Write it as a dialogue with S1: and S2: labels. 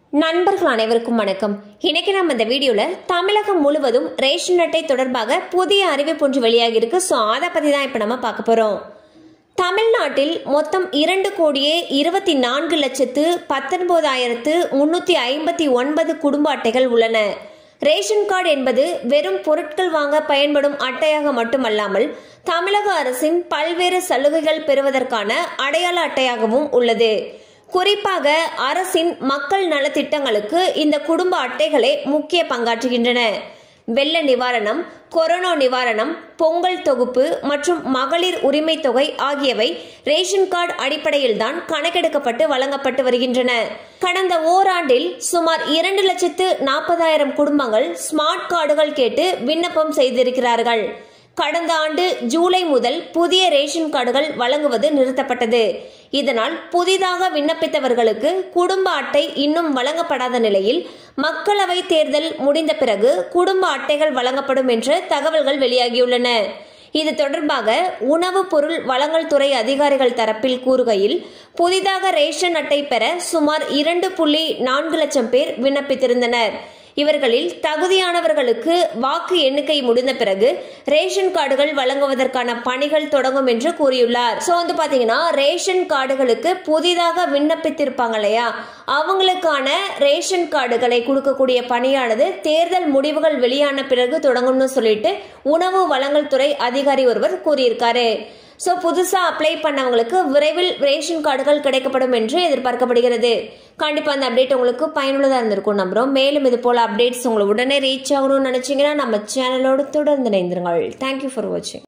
S1: நண்பர்கள் அனைவருக்கும் வணக்கம். இன்னைக்கு நம்ம இந்த வீடியோல தமிழகம் முழுவதும் ரேஷன் அட்டை தொடர்பாக புதிய அறிவிப்பு ஒன்று வெளியாகி இருக்கு. ஸோ அதை பத்தி தான் இப்ப நம்ம பார்க்க போறோம். தமிழ்நாட்டில் மொத்தம் 2,24,19,359 குடும்ப அட்டைகள் உள்ளன. ரேஷன் கார்டு என்பது வெறும் பொருட்கள் வாங்க பயன்படும் அட்டையாக மட்டுமல்லாமல் தமிழக அரசின் பல்வேறு சலுகைகள் பெறுவதற்கான அடையாள அட்டையாகவும் உள்ளது. குறிப்பாக அரசின் மக்கள் நலத்திட்டங்களுக்கு இந்த குடும்ப அட்டைகளே முக்கிய பங்காற்றுகின்றன. வெள்ள நிவாரணம், கொரோனா நிவாரணம், பொங்கல் தொகுப்பு மற்றும் மகளிர் உரிமை தொகை ஆகியவை ரேஷன் கார்டு அடிப்படையில் தான் கணக்கெடுக்கப்பட்டு வழங்கப்பட்டு வருகின்றன. கடந்த ஓராண்டில் சுமார் 2,40,000 குடும்பங்கள் ஸ்மார்ட் கார்டுகள் கேட்டு விண்ணப்பம் செய்திருக்கிறார்கள். கடந்த ஆண்டு ஜூலை முதல் புதிய ரேஷன் கார்டுகள் வழங்குவது நிறுத்தப்பட்டது. இதனால் புதிதாக விண்ணப்பித்தவர்களுக்கு குடும்ப அட்டை இன்னும் வழங்கப்படாத நிலையில் மக்களவை தேர்தல் முடிந்த பிறகு குடும்ப அட்டைகள் வழங்கப்படும் என்ற தகவல்கள் வெளியாகியுள்ளன. இது தொடர்பாக உணவு பொருள் வழங்கல் துறை அதிகாரிகள் தரப்பில் கூறுகையில், புதிதாக ரேஷன் அட்டை பெற சுமார் 2.4 லட்சம் பேர் விண்ணப்பித்திருந்தனர். இவர்களில் தகுதியானவர்களுக்கு வாக்கு எண்ணிக்கை முடிந்த பிறகு ரேஷன் கார்டுகள் வழங்குவதற்கான பணிகள் தொடங்கும் என்று கூறியுள்ளார். சோ பாத்தீங்கன்னா ரேஷன் கார்டுகளுக்கு புதிதாக விண்ணப்பித்திருப்பாங்க இல்லையா, அவங்களுக்கான ரேஷன் கார்டுகளை கொடுக்கக்கூடிய பணியானது தேர்தல் முடிவுகள் வெளியான பிறகு தொடங்கும்னு சொல்லிட்டு உணவு வழங்கல் துறை அதிகாரி ஒருவர் கூறியிருக்காரு. சோ புதுசா அப்ளை பண்ணவங்களுக்கு விரைவில் ரேஷன் கார்டுகள் கிடைக்கப்படும் என்று எதிர்பார்க்கப்படுகிறது. கண்டிப்பா அந்த அப்டேட் உங்களுக்கு பயனுள்ளதா இருந்திருக்கும் நம்புறோம். மேலும் இது போல அப்டேட்ஸ் உங்களுக்கு உடனே ரீச் ஆகணும்னு நினைச்சீங்கன்னா நம்ம சேனலோடு தொடர்ந்து இணைந்திருங்கள். தேங்க்யூ ஃபார் வாட்சிங்.